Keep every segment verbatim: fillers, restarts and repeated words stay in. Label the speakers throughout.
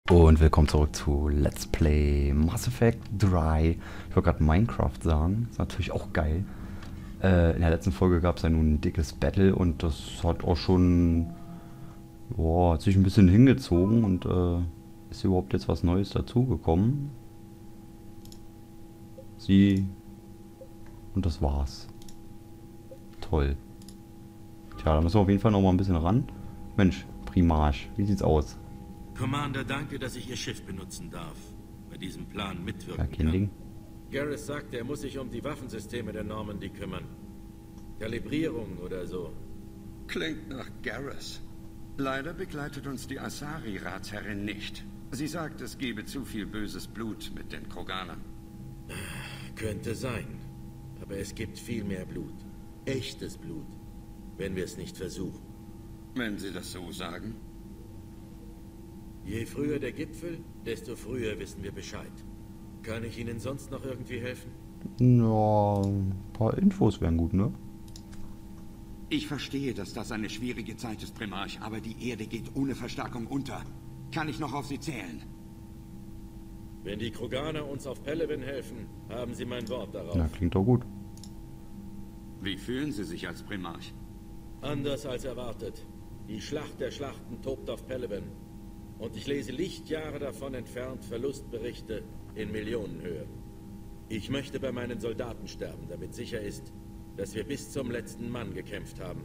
Speaker 1: Und willkommen zurück zu Let's Play Mass Effect drei. Ich wollte gerade Minecraft sagen, ist natürlich auch geil. Äh, in der letzten Folge gab es ja nun ein dickes Battle und das hat auch schon, boah, hat sich ein bisschen hingezogen und äh, ist überhaupt jetzt was Neues dazugekommen. Sie und das war's. Toll. Tja, da müssen wir auf jeden Fall noch mal ein bisschen ran. Mensch, Primarch, wie sieht's aus?
Speaker 2: Commander, danke, dass ich Ihr Schiff benutzen darf. Bei diesem Plan mitwirken
Speaker 1: Ja, kein
Speaker 2: kann.
Speaker 1: Ding.
Speaker 2: Garrus sagte, er muss sich um die Waffensysteme der Normandy kümmern. Kalibrierung oder so.
Speaker 3: Klingt nach Garrus. Leider begleitet uns die Asari-Ratsherrin nicht. Sie sagt, es gebe zu viel böses Blut mit den Kroganern.
Speaker 2: Könnte sein. Aber es gibt viel mehr Blut. Echtes Blut. Wenn wir es nicht versuchen.
Speaker 3: Wenn Sie das so sagen.
Speaker 2: Je früher der Gipfel, desto früher wissen wir Bescheid. Kann ich Ihnen sonst noch irgendwie helfen?
Speaker 1: Ja, ein paar Infos wären gut, ne?
Speaker 3: Ich verstehe, dass das eine schwierige Zeit ist, Primarch, aber die Erde geht ohne Verstärkung unter. Kann ich noch auf Sie zählen?
Speaker 2: Wenn die Kroganer uns auf Pelivan helfen, haben Sie mein Wort darauf.
Speaker 1: Na, klingt doch gut.
Speaker 3: Wie fühlen Sie sich als Primarch?
Speaker 2: Anders als erwartet. Die Schlacht der Schlachten tobt auf Pelivan. Und ich lese Lichtjahre davon entfernt Verlustberichte in Millionenhöhe. Ich möchte bei meinen Soldaten sterben, damit sicher ist, dass wir bis zum letzten Mann gekämpft haben.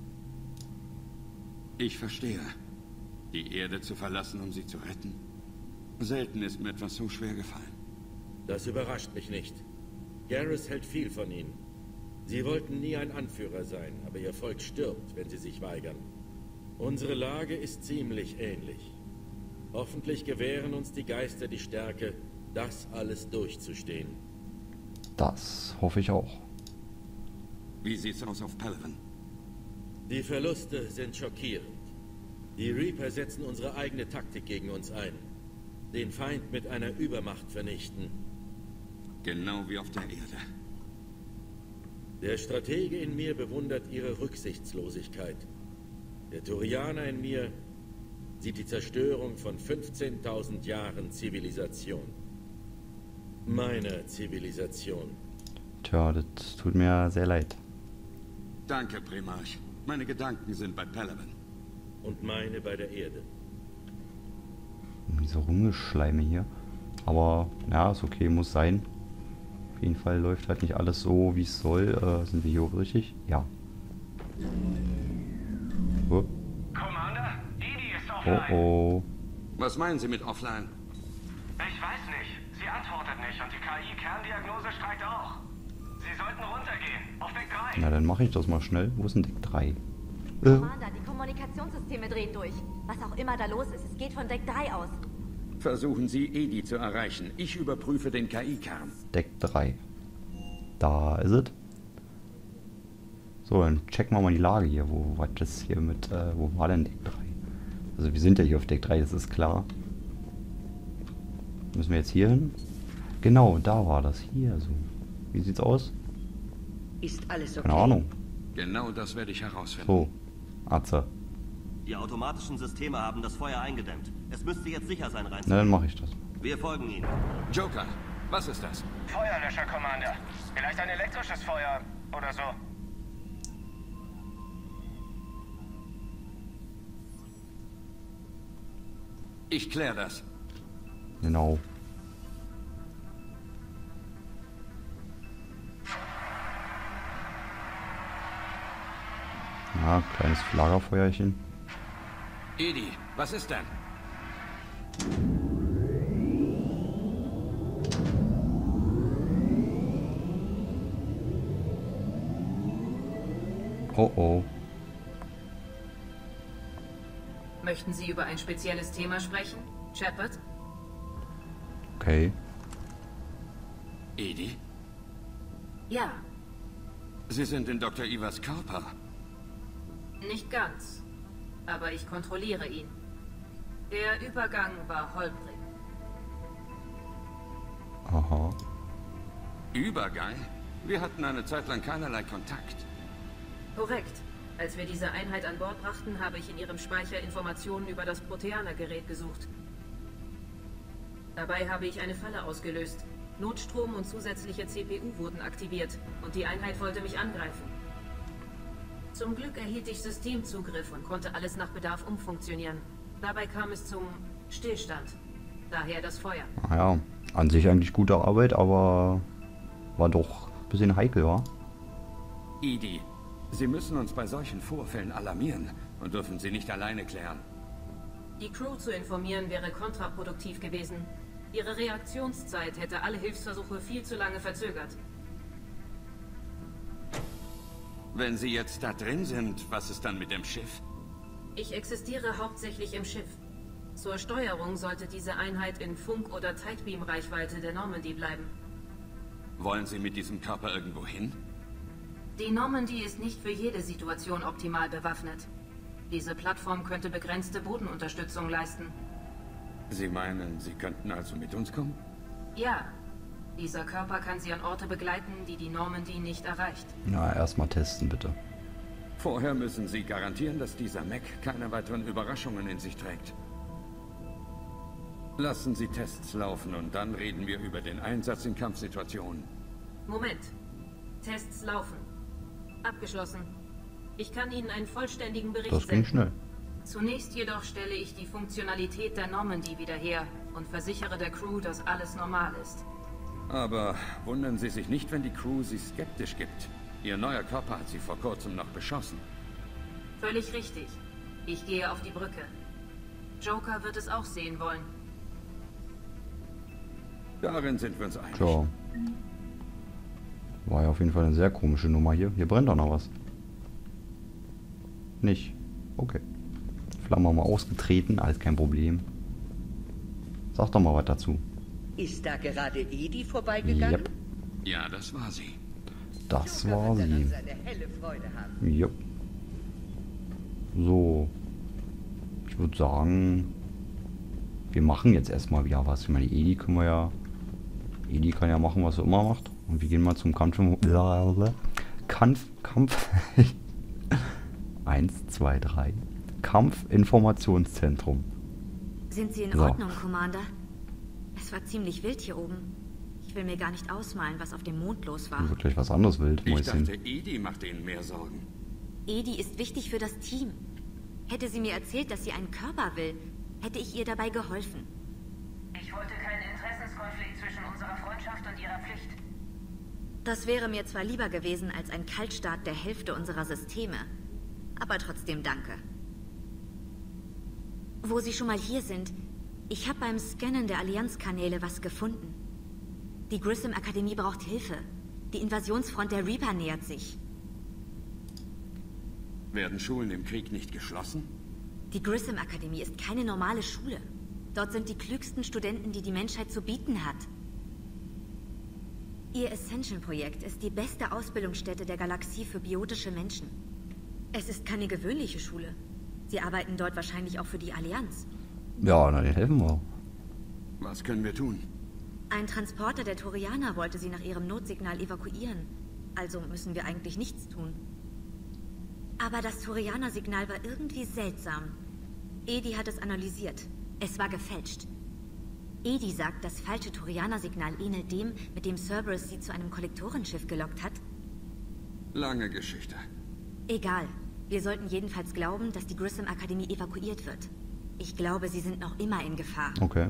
Speaker 3: Ich verstehe. Die Erde zu verlassen, um sie zu retten? Selten ist mir etwas so schwer gefallen.
Speaker 2: Das überrascht mich nicht. Garrus hält viel von Ihnen. Sie wollten nie ein Anführer sein, aber Ihr Volk stirbt, wenn Sie sich weigern. Unsere Lage ist ziemlich ähnlich. Hoffentlich gewähren uns die Geister die Stärke, das alles durchzustehen.
Speaker 1: Das hoffe ich auch.
Speaker 3: Wie sieht's aus auf Pelivan?
Speaker 2: Die Verluste sind schockierend. Die Reaper setzen unsere eigene Taktik gegen uns ein. Den Feind mit einer Übermacht vernichten.
Speaker 3: Genau wie auf der Erde.
Speaker 2: Der Stratege in mir bewundert ihre Rücksichtslosigkeit. Der Turianer in mir sieht die Zerstörung von fünfzehntausend Jahren Zivilisation. Meiner Zivilisation.
Speaker 1: Tja, das tut mir sehr leid.
Speaker 3: Danke, Primarch. Meine Gedanken sind bei Pelivan.
Speaker 2: Und meine bei der Erde.
Speaker 1: Irgendwie so rumgeschleime hier. Aber, ja, ist okay, muss sein. Auf jeden Fall läuft halt nicht alles so, wie es soll. Äh, sind wir hier auch richtig? Ja. Oh.
Speaker 4: Commander, Edie ist
Speaker 1: Oh
Speaker 4: offline.
Speaker 1: oh.
Speaker 3: Was meinen Sie mit offline?
Speaker 4: Ich weiß nicht. Sie antwortet nicht und die K I-Kerndiagnose streikt auch. Sie sollten runtergehen. Auf Deck drei.
Speaker 1: Na, dann mache ich das mal schnell. Wo ist denn Deck drei? Äh,
Speaker 5: Commander, die Kommunikationssysteme drehen durch. Was auch immer da los ist, es geht von Deck drei aus.
Speaker 3: Versuchen Sie, Edie zu erreichen. Ich überprüfe den K I-Kern.
Speaker 1: Deck drei. Da ist es. So, dann checken wir mal die Lage hier. Wo war das hier mit, äh, wo war denn Deck drei? Also wir sind ja hier auf Deck drei, das ist klar. Müssen wir jetzt hier hin? Genau, da war das. Hier so. Wie sieht's aus?
Speaker 6: Ist alles okay?
Speaker 1: Keine Ahnung.
Speaker 3: Genau das werde ich herausfinden.
Speaker 1: So. Atze.
Speaker 7: Die automatischen Systeme haben das Feuer eingedämmt. Es müsste jetzt sicher sein,
Speaker 1: Na, dann
Speaker 7: reinzukommen.
Speaker 1: mache ich das.
Speaker 7: Wir folgen Ihnen.
Speaker 3: Joker, was ist das?
Speaker 4: Feuerlöscher, Commander. Vielleicht ein elektrisches Feuer oder so.
Speaker 3: Ich kläre das.
Speaker 1: Genau. Ja, kleines Lagerfeuerchen.
Speaker 3: Edie, was ist denn?
Speaker 1: Oh oh.
Speaker 6: Möchten Sie über ein spezielles Thema sprechen, Shepard?
Speaker 1: Okay.
Speaker 3: Edie?
Speaker 6: Ja,
Speaker 3: Sie sind in Doktor Ivers Körper.
Speaker 6: nicht ganz. Aber ich kontrolliere ihn. Der Übergang war holprig.
Speaker 1: Aha.
Speaker 3: Übergang? Wir hatten eine Zeit lang keinerlei Kontakt.
Speaker 6: Korrekt. Als wir diese Einheit an Bord brachten, habe ich in ihrem Speicher Informationen über das Proteaner-Gerät gesucht. Dabei habe ich eine Falle ausgelöst. Notstrom und zusätzliche C P U wurden aktiviert und die Einheit wollte mich angreifen. Zum Glück erhielt ich Systemzugriff und konnte alles nach Bedarf umfunktionieren. Dabei kam es zum Stillstand. Daher das Feuer.
Speaker 1: Naja, an sich eigentlich gute Arbeit, aber war doch ein bisschen heikel, wa?
Speaker 3: Edie, Sie müssen uns bei solchen Vorfällen alarmieren und dürfen sie nicht alleine klären.
Speaker 6: Die Crew zu informieren wäre kontraproduktiv gewesen. Ihre Reaktionszeit hätte alle Hilfsversuche viel zu lange verzögert.
Speaker 3: Wenn Sie jetzt da drin sind, was ist dann mit dem Schiff?
Speaker 6: Ich existiere hauptsächlich im Schiff. Zur Steuerung sollte diese Einheit in Funk- oder Tidebeam-Reichweite der Normandy bleiben.
Speaker 3: Wollen Sie mit diesem Körper irgendwo hin?
Speaker 6: Die Normandy ist nicht für jede Situation optimal bewaffnet. Diese Plattform könnte begrenzte Bodenunterstützung leisten.
Speaker 3: Sie meinen, Sie könnten also mit uns kommen?
Speaker 6: Ja. Dieser Körper kann Sie an Orte begleiten, die die Normandy nicht erreicht.
Speaker 1: Na, erstmal testen, bitte.
Speaker 3: Vorher müssen Sie garantieren, dass dieser Mech keine weiteren Überraschungen in sich trägt. Lassen Sie Tests laufen und dann reden wir über den Einsatz in Kampfsituationen.
Speaker 6: Moment. Tests laufen. Abgeschlossen. Ich kann Ihnen einen vollständigen Bericht
Speaker 1: Das ging
Speaker 6: senden.
Speaker 1: schnell.
Speaker 6: Zunächst jedoch stelle ich die Funktionalität der Normandy wieder her und versichere der Crew, dass alles normal ist.
Speaker 3: Aber wundern Sie sich nicht, wenn die Crew Sie skeptisch gibt. Ihr neuer Körper hat Sie vor kurzem noch beschossen.
Speaker 6: Völlig richtig. Ich gehe auf die Brücke. Joker wird es auch sehen wollen.
Speaker 3: Darin sind wir uns einig.
Speaker 1: Tja. War ja auf jeden Fall eine sehr komische Nummer hier. Hier brennt doch noch was. Nicht. Okay. Flamme haben wir ausgetreten, alles kein Problem. Sag doch mal was dazu.
Speaker 8: Ist da gerade Edie vorbeigegangen?
Speaker 1: Yep.
Speaker 3: Ja, das war sie.
Speaker 1: Das
Speaker 8: Joker
Speaker 1: war
Speaker 8: wird daran
Speaker 1: sie.
Speaker 8: seine helle Freude haben.
Speaker 1: Yep. So. Ich würde sagen, wir machen jetzt erstmal wieder was. Ich meine, die Edie können wir ja. Edie kann ja machen, was sie immer macht. Und wir gehen mal zum Kampf. Kampf. Kampf. Eins, zwei, drei. Kampfinformationszentrum.
Speaker 5: Sind Sie in
Speaker 1: So.
Speaker 5: Ordnung, Commander? Es war ziemlich wild hier oben. Ich will mir gar nicht ausmalen, was auf dem Mond los war.
Speaker 1: Wirklich was anderes wild,
Speaker 3: Ich
Speaker 1: Mäuschen.
Speaker 3: dachte, Edie macht Ihnen mehr Sorgen.
Speaker 5: Edie ist wichtig für das Team. Hätte sie mir erzählt, dass sie einen Körper will, hätte ich ihr dabei geholfen.
Speaker 4: Ich wollte keinen Interessenskonflikt zwischen unserer Freundschaft und ihrer Pflicht.
Speaker 5: Das wäre mir zwar lieber gewesen als ein Kaltstart der Hälfte unserer Systeme, aber trotzdem danke. Wo Sie schon mal hier sind, ich habe beim Scannen der Allianzkanäle was gefunden. Die Grissom-Akademie braucht Hilfe. Die Invasionsfront der Reaper nähert sich.
Speaker 3: Werden Schulen im Krieg nicht geschlossen?
Speaker 5: Die Grissom-Akademie ist keine normale Schule. Dort sind die klügsten Studenten, die die Menschheit zu bieten hat. Ihr Ascension-Projekt ist die beste Ausbildungsstätte der Galaxie für biotische Menschen. Es ist keine gewöhnliche Schule. Sie arbeiten dort wahrscheinlich auch für die Allianz.
Speaker 1: Ja, na, den helfen wir.
Speaker 3: Was können wir tun?
Speaker 5: Ein Transporter der Turianer wollte sie nach ihrem Notsignal evakuieren. Also müssen wir eigentlich nichts tun. Aber das Turianer-Signal war irgendwie seltsam. Edie hat es analysiert. Es war gefälscht. Edie sagt, das falsche Turianer-Signal ähnelt dem, mit dem Cerberus sie zu einem Kollektorenschiff gelockt hat.
Speaker 3: Lange Geschichte.
Speaker 5: Egal. Wir sollten jedenfalls glauben, dass die Grissom-Akademie evakuiert wird. Ich glaube, sie sind noch immer in Gefahr.
Speaker 1: Okay.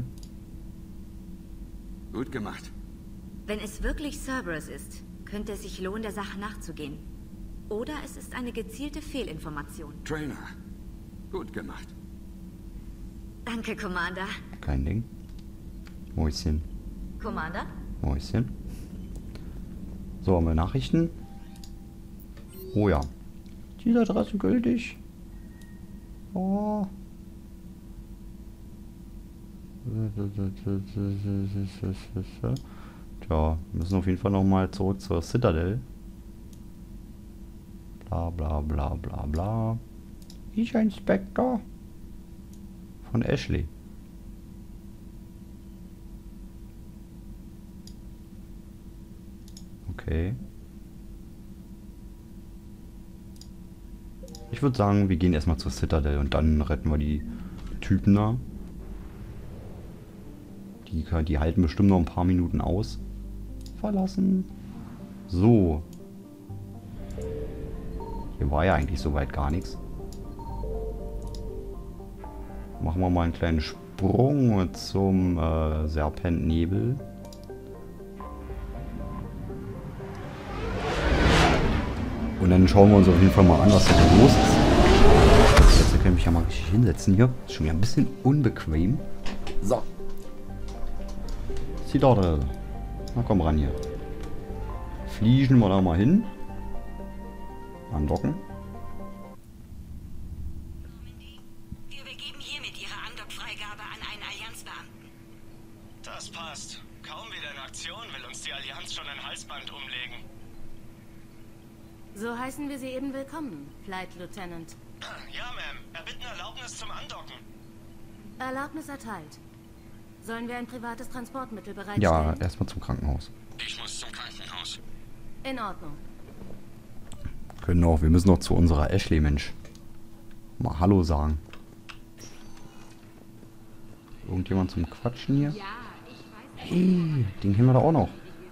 Speaker 3: Gut gemacht.
Speaker 5: Wenn es wirklich Cerberus ist, könnte es sich lohnen, der Sache nachzugehen. Oder es ist eine gezielte Fehlinformation.
Speaker 3: Trainer. Gut gemacht.
Speaker 5: Danke, Commander.
Speaker 1: Kein Ding. Mäuschen.
Speaker 5: Commander?
Speaker 1: Mäuschen. So, haben wir Nachrichten? Oh ja. Diese Adresse gültig. Oh. Tja, wir müssen auf jeden Fall nochmal zurück zur Citadel. Bla bla bla bla bla. Ich Inspektor von Ashley. Okay. Ich würde sagen, wir gehen erstmal zur Citadel und dann retten wir die Typen da. Die, die halten bestimmt noch ein paar Minuten aus. Verlassen. So. Hier war ja eigentlich soweit gar nichts. Machen wir mal einen kleinen Sprung zum äh, Serpentnebel. Und dann schauen wir uns auf jeden Fall mal an, was da los ist. Jetzt kann ich mich ja mal richtig hinsetzen hier. Ist schon wieder ein bisschen unbequem. So. Sidarte. Na komm ran hier. Fliegen wir da mal hin. Andocken.
Speaker 9: Wir begeben hiermit Ihre Andockfreigabe an einen Allianzbeamten.
Speaker 4: Das passt. Kaum wieder in Aktion will uns die Allianz schon ein Halsband umlegen.
Speaker 6: So heißen wir Sie eben willkommen, Flight Lieutenant.
Speaker 4: Ja, Ma'am. Erbitten Erlaubnis zum Andocken.
Speaker 6: Erlaubnis erteilt. Sollen wir ein privates Transportmittel bereitstellen?
Speaker 1: Ja, erstmal zum Krankenhaus.
Speaker 4: Ich muss zum Krankenhaus.
Speaker 6: In Ordnung.
Speaker 1: Genau, wir müssen noch zu unserer Ashley, Mensch. Mal Hallo sagen. Irgendjemand zum Quatschen hier? Hey, den kennen wir da auch noch.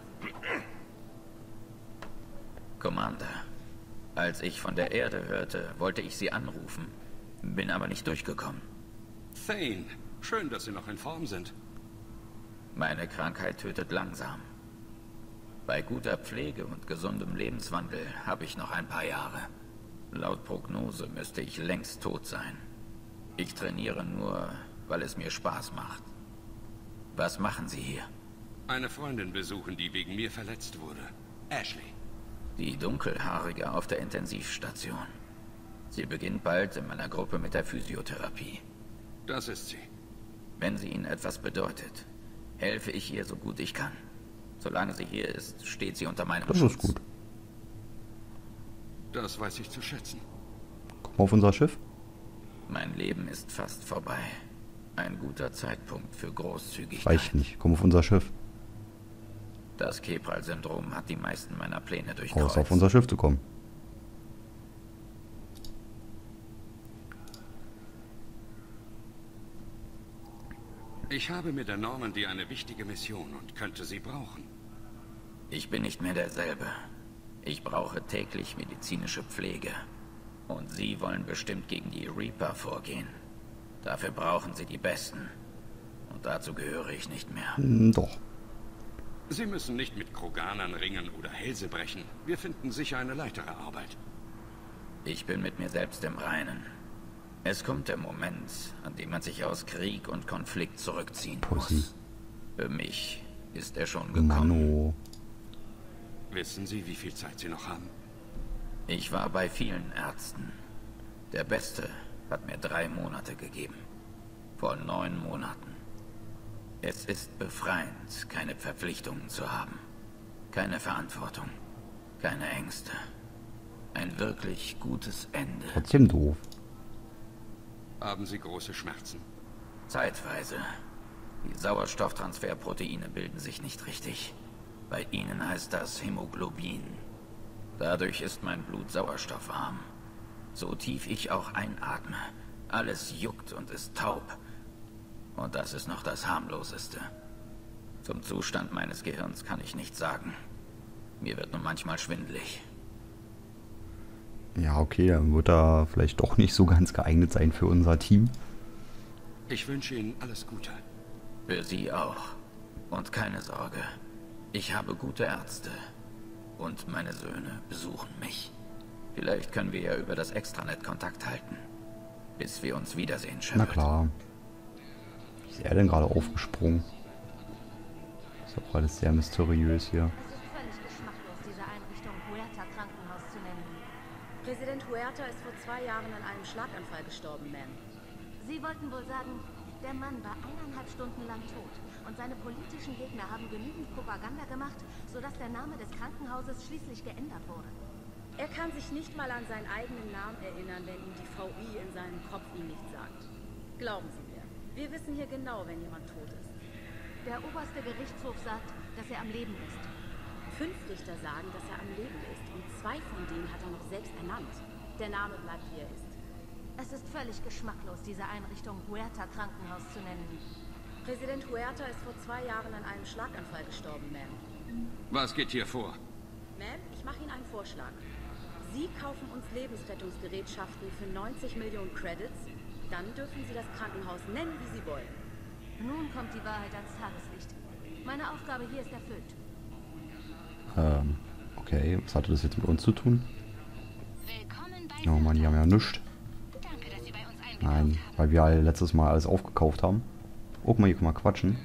Speaker 10: Commander, als ich von der Erde hörte, wollte ich Sie anrufen. Bin aber nicht durchgekommen.
Speaker 3: Thane, schön, dass Sie noch in Form sind.
Speaker 10: Meine Krankheit tötet langsam. Bei guter Pflege und gesundem Lebenswandel habe ich noch ein paar Jahre. Laut Prognose müsste ich längst tot sein. Ich trainiere nur, weil es mir Spaß macht. Was machen Sie hier?
Speaker 3: Eine Freundin besuchen, die wegen mir verletzt wurde. Ashley.
Speaker 10: Die Dunkelhaarige auf der Intensivstation. Sie beginnt bald in meiner Gruppe mit der Physiotherapie.
Speaker 3: Das ist sie.
Speaker 10: Wenn sie Ihnen etwas bedeutet, helfe ich ihr so gut ich kann. Solange sie hier ist, steht sie unter meinem
Speaker 1: Das
Speaker 10: Schutz.
Speaker 1: ist gut.
Speaker 3: Das weiß ich zu schätzen.
Speaker 1: Komm auf unser Schiff.
Speaker 10: Mein Leben ist fast vorbei. Ein guter Zeitpunkt für Großzügigkeit.
Speaker 1: Reicht nicht. Komm auf unser Schiff.
Speaker 10: Das Kepral-Syndrom hat die meisten meiner Pläne durchkreuzt.
Speaker 1: Außer auf unser Schiff zu kommen.
Speaker 3: Ich habe mit der Normandy eine wichtige Mission und könnte sie brauchen.
Speaker 10: Ich bin nicht mehr derselbe. Ich brauche täglich medizinische Pflege. Und Sie wollen bestimmt gegen die Reaper vorgehen. Dafür brauchen Sie die Besten. Und dazu gehöre ich nicht mehr.
Speaker 1: Hm, doch.
Speaker 3: Sie müssen nicht mit Kroganern ringen oder Hälse brechen. Wir finden sicher eine leichtere Arbeit.
Speaker 10: Ich bin mit mir selbst im Reinen. Es kommt der Moment, an dem man sich aus Krieg und Konflikt zurückziehen
Speaker 1: Pussy.
Speaker 10: muss. Für mich ist er schon gekommen.
Speaker 1: Mano.
Speaker 3: Wissen Sie, wie viel Zeit Sie noch haben?
Speaker 10: Ich war bei vielen Ärzten. Der Beste hat mir drei Monate gegeben. Vor neun Monaten. Es ist befreiend, keine Verpflichtungen zu haben. Keine Verantwortung. Keine Ängste. Ein wirklich gutes Ende.
Speaker 1: Trotzdem doof.
Speaker 3: Haben Sie große Schmerzen?
Speaker 10: Zeitweise. Die Sauerstofftransferproteine bilden sich nicht richtig. Bei ihnen heißt das Hämoglobin. Dadurch ist mein Blut sauerstoffarm. So tief ich auch einatme. Alles juckt und ist taub. Und das ist noch das harmloseste. Zum Zustand meines Gehirns kann ich nichts sagen. Mir wird nur manchmal schwindelig.
Speaker 1: Ja, okay, dann wird er vielleicht doch nicht so ganz geeignet sein für unser Team.
Speaker 3: Ich wünsche Ihnen alles Gute.
Speaker 10: Für Sie auch. Und keine Sorge. Ich habe gute Ärzte. Und meine Söhne besuchen mich. Vielleicht können wir ja über das Extranet Kontakt halten. Bis wir uns wiedersehen, Shepard.
Speaker 1: Na klar. Ist er denn gerade aufgesprungen? Ist doch alles sehr mysteriös hier.
Speaker 11: Es ist völlig geschmacklos, diese Einrichtung Huerta Krankenhaus zu nennen.
Speaker 12: Präsident Huerta ist vor zwei Jahren an einem Schlaganfall gestorben, Ma'am.
Speaker 11: Sie wollten wohl sagen, der Mann war eineinhalb Stunden lang tot und seine politischen Gegner haben genügend Propaganda gemacht, sodass der Name des Krankenhauses schließlich geändert wurde.
Speaker 12: Er kann sich nicht mal an seinen eigenen Namen erinnern, wenn ihm die V I in seinem Kopf ihm nicht sagt. Glauben Sie mir, wir wissen hier genau, wenn jemand tot ist.
Speaker 11: Der oberste Gerichtshof sagt, dass er am Leben ist.
Speaker 12: Fünf Richter sagen, dass er am Leben ist und zwei von denen hat er noch selbst ernannt. Der Name bleibt, wie er ist.
Speaker 11: Es ist völlig geschmacklos, diese Einrichtung Huerta Krankenhaus zu nennen.
Speaker 12: Präsident Huerta ist vor zwei Jahren an einem Schlaganfall gestorben, Ma'am.
Speaker 3: Was geht hier vor?
Speaker 12: Ma'am, ich mache Ihnen einen Vorschlag. Sie kaufen uns Lebensrettungsgerätschaften für neunzig Millionen Credits. Dann dürfen Sie das Krankenhaus nennen, wie Sie wollen.
Speaker 11: Nun kommt die Wahrheit ans Tageslicht. Meine Aufgabe hier ist erfüllt.
Speaker 1: Ähm, okay. Was hatte das jetzt mit uns zu tun? Oh Mann, die haben ja nichts. Nein, weil wir alle letztes Mal alles aufgekauft haben. Guck mal, hier kann man quatschen.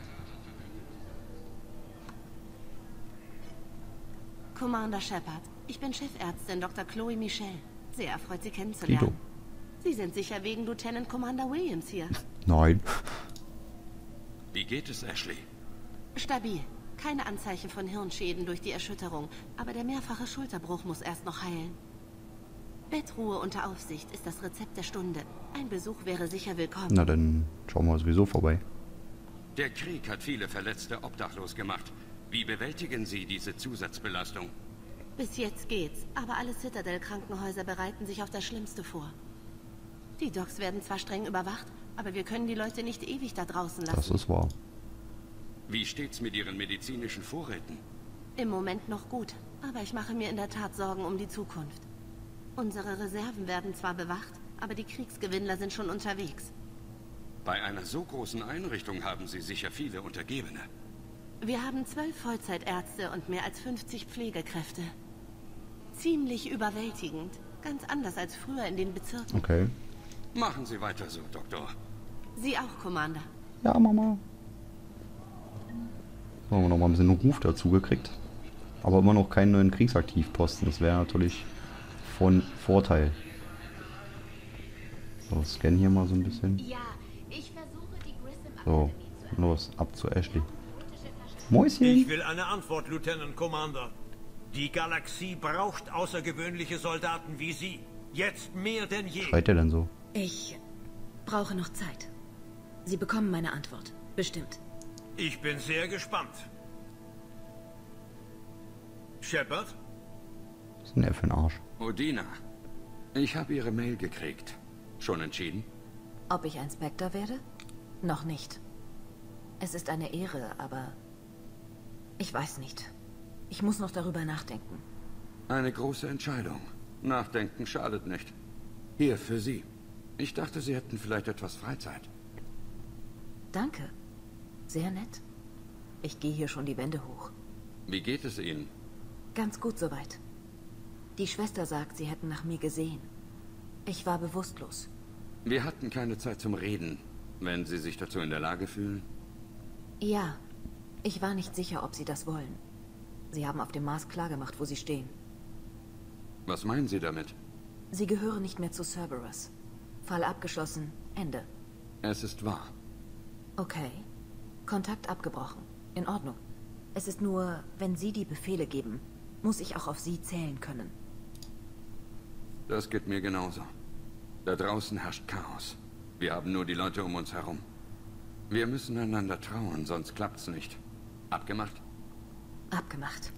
Speaker 13: Commander Shepard, ich bin Chefärztin Doktor Chloe Michel. Sehr erfreut, Sie kennenzulernen.
Speaker 1: Tito.
Speaker 13: Sie sind sicher wegen Lieutenant Commander Williams hier.
Speaker 1: Nein.
Speaker 3: Wie geht es, Ashley?
Speaker 13: Stabil. Keine Anzeichen von Hirnschäden durch die Erschütterung, aber der mehrfache Schulterbruch muss erst noch heilen. Bettruhe unter Aufsicht ist das Rezept der Stunde. Ein Besuch wäre sicher willkommen.
Speaker 1: Na, dann schauen wir sowieso vorbei.
Speaker 3: Der Krieg hat viele Verletzte obdachlos gemacht. Wie bewältigen Sie diese Zusatzbelastung?
Speaker 13: Bis jetzt geht's, aber alle Citadel-Krankenhäuser bereiten sich auf das Schlimmste vor. Die Docks werden zwar streng überwacht, aber wir können die Leute nicht ewig da draußen lassen.
Speaker 1: Das ist wahr.
Speaker 3: Wie steht's mit Ihren medizinischen Vorräten?
Speaker 13: Im Moment noch gut, aber ich mache mir in der Tat Sorgen um die Zukunft. Unsere Reserven werden zwar bewacht, aber die Kriegsgewinnler sind schon unterwegs.
Speaker 3: Bei einer so großen Einrichtung haben Sie sicher viele Untergebene.
Speaker 13: Wir haben zwölf Vollzeitärzte und mehr als fünfzig Pflegekräfte. Ziemlich überwältigend. Ganz anders als früher in den Bezirken.
Speaker 1: Okay.
Speaker 3: Machen Sie weiter so, Doktor.
Speaker 13: Sie auch, Commander.
Speaker 1: Ja, Mama. So, haben wir noch mal ein bisschen Ruf dazu gekriegt. Aber immer noch keinen neuen Kriegsaktivposten. Das wäre natürlich von Vorteil. So, scannen hier mal so ein bisschen.
Speaker 11: Ja, ich versuche die Grissom
Speaker 1: So, los, ab zu Ashley. Mäuschen!
Speaker 14: Ich will eine Antwort, Lieutenant Commander. Die Galaxie braucht außergewöhnliche Soldaten wie Sie. Jetzt mehr denn je.
Speaker 1: Schreit er denn so?
Speaker 6: Ich brauche noch Zeit. Sie bekommen meine Antwort. Bestimmt.
Speaker 14: Ich bin sehr gespannt. Shepard?
Speaker 1: Was ist denn der für ein Arsch?
Speaker 3: Udina, ich habe Ihre Mail gekriegt. Schon entschieden?
Speaker 6: Ob ich ein Spectre werde? Noch nicht. Es ist eine Ehre, aber ich weiß nicht. Ich muss noch darüber nachdenken.
Speaker 3: Eine große Entscheidung. Nachdenken schadet nicht. Hier, für Sie. Ich dachte, Sie hätten vielleicht etwas Freizeit.
Speaker 6: Danke. Sehr nett. Ich gehe hier schon die Wände hoch.
Speaker 3: Wie geht es Ihnen?
Speaker 6: Ganz gut soweit. Die Schwester sagt, sie hätten nach mir gesehen. Ich war bewusstlos.
Speaker 3: Wir hatten keine Zeit zum Reden. Wenn Sie sich dazu in der Lage fühlen?
Speaker 6: Ja. Ich war nicht sicher, ob Sie das wollen. Sie haben auf dem Mars klargemacht, wo Sie stehen.
Speaker 3: Was meinen Sie damit?
Speaker 6: Sie gehören nicht mehr zu Cerberus. Fall abgeschlossen. Ende.
Speaker 3: Es ist wahr.
Speaker 6: Okay. Kontakt abgebrochen. In Ordnung. Es ist nur, wenn Sie die Befehle geben, muss ich auch auf Sie zählen können.
Speaker 3: Das geht mir genauso. Da draußen herrscht Chaos. Wir haben nur die Leute um uns herum. Wir müssen einander trauen, sonst klappt's nicht. Abgemacht?
Speaker 6: Abgemacht.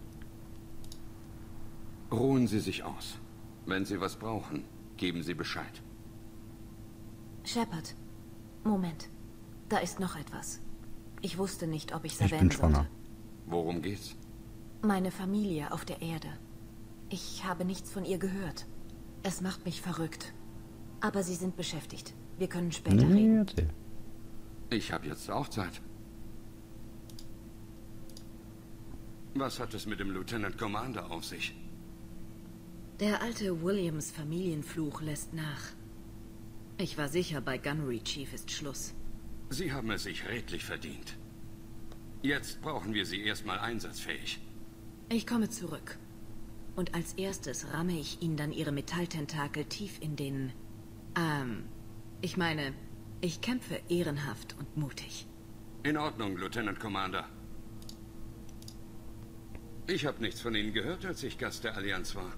Speaker 3: Ruhen Sie sich aus. Wenn Sie was brauchen, geben Sie Bescheid.
Speaker 6: Shepard. Moment. Da ist noch etwas. Ich wusste nicht, ob ich es
Speaker 1: Ich
Speaker 6: erwähnen
Speaker 1: bin schwanger.
Speaker 6: sollte.
Speaker 3: Worum geht's?
Speaker 6: Meine Familie auf der Erde. Ich habe nichts von ihr gehört. Es macht mich verrückt. Aber Sie sind beschäftigt. Wir können später
Speaker 1: Nee,
Speaker 6: reden.
Speaker 1: erzähl.
Speaker 3: Ich habe jetzt auch Zeit. Was hat es mit dem Lieutenant Commander auf sich?
Speaker 6: Der alte Williams Familienfluch lässt nach. Ich war sicher, bei Gunnery Chief ist Schluss.
Speaker 3: Sie haben es sich redlich verdient. Jetzt brauchen wir Sie erstmal einsatzfähig.
Speaker 6: Ich komme zurück. Und als erstes ramme ich Ihnen dann Ihre Metalltentakel tief in den... Ähm, ich meine, ich kämpfe ehrenhaft und mutig.
Speaker 3: In Ordnung, Lieutenant Commander. Ich habe nichts von Ihnen gehört, als ich Gast der Allianz war.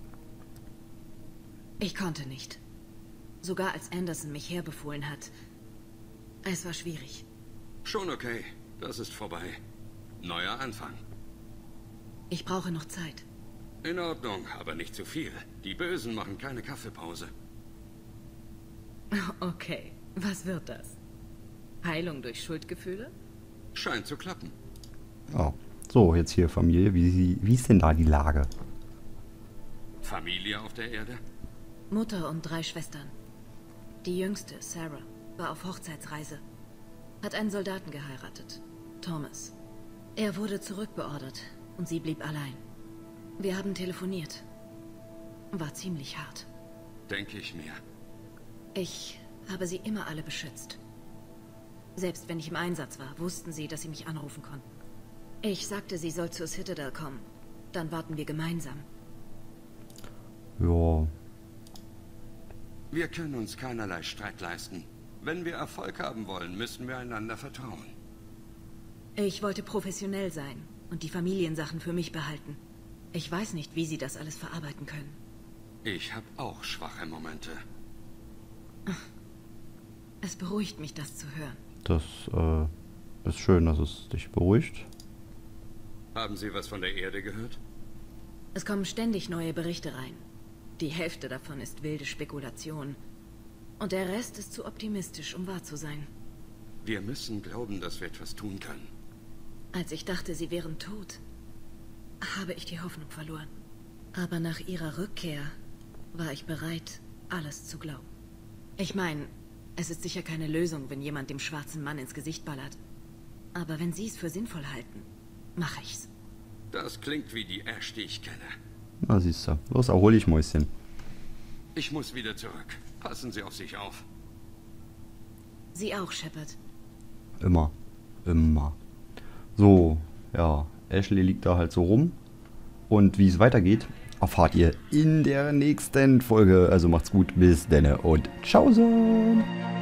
Speaker 6: Ich konnte nicht. Sogar als Anderson mich herbefohlen hat. Es war schwierig.
Speaker 3: Schon okay. Das ist vorbei. Neuer Anfang.
Speaker 6: Ich brauche noch Zeit.
Speaker 3: In Ordnung, aber nicht zu viel. Die Bösen machen keine Kaffeepause.
Speaker 6: Okay, was wird das? Heilung durch Schuldgefühle?
Speaker 3: Scheint zu klappen.
Speaker 1: Oh. So, jetzt hier Familie. Wie, wie ist denn da die Lage?
Speaker 3: Familie auf der Erde?
Speaker 6: Mutter und drei Schwestern. Die jüngste, Sarah, war auf Hochzeitsreise. Hat einen Soldaten geheiratet. Thomas. Er wurde zurückbeordert und sie blieb allein. Wir haben telefoniert. War ziemlich hart.
Speaker 3: Denke ich mir.
Speaker 6: Ich habe sie immer alle beschützt. Selbst wenn ich im Einsatz war, wussten sie, dass sie mich anrufen konnten. Ich sagte, sie soll zur Citadel kommen. Dann warten wir gemeinsam.
Speaker 1: Ja.
Speaker 3: Wir können uns keinerlei Streit leisten. Wenn wir Erfolg haben wollen, müssen wir einander vertrauen.
Speaker 6: Ich wollte professionell sein und die Familiensachen für mich behalten. Ich weiß nicht, wie sie das alles verarbeiten können.
Speaker 3: Ich habe auch schwache Momente.
Speaker 6: Es beruhigt mich, das zu hören.
Speaker 1: Das äh, ist schön, dass es dich beruhigt.
Speaker 3: Haben Sie was von der Erde gehört?
Speaker 6: Es kommen ständig neue Berichte rein. Die Hälfte davon ist wilde Spekulation. Und der Rest ist zu optimistisch, um wahr zu sein.
Speaker 3: Wir müssen glauben, dass wir etwas tun können.
Speaker 6: Als ich dachte, sie wären tot, habe ich die Hoffnung verloren. Aber nach ihrer Rückkehr war ich bereit, alles zu glauben. Ich meine, es ist sicher keine Lösung, wenn jemand dem schwarzen Mann ins Gesicht ballert. Aber wenn Sie es für sinnvoll halten, mache ich's.
Speaker 3: Das klingt wie die Ash, die ich kenne.
Speaker 1: Na, siehst du. Los, erhol dich, Mäuschen.
Speaker 3: Ich muss wieder zurück. Passen Sie auf sich auf.
Speaker 6: Sie auch, Shepard.
Speaker 1: Immer. Immer. So, ja. Ashley liegt da halt so rum. Und wie es weitergeht, erfahrt ihr in der nächsten Folge. Also macht's gut, bis denne und tschaußen.